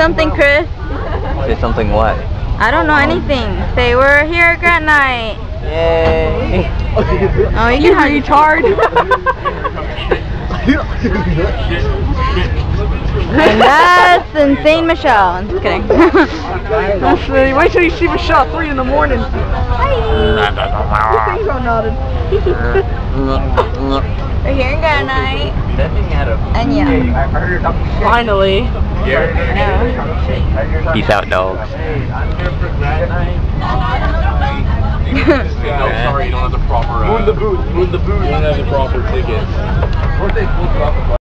something, Chris. Say something what? I don't know anything. Say we're here at Grad Nite. Yay! Oh, you can retard. And that's insane Michelle. I'm just kidding. That's really, wait till you see Michelle 3 in the morning. Hi. He's all nodded. We're here in Grad Nite. And yeah. Finally. Peace out, dogs. No, sorry, you don't have the proper. Moon the boot. You don't have the proper ticket.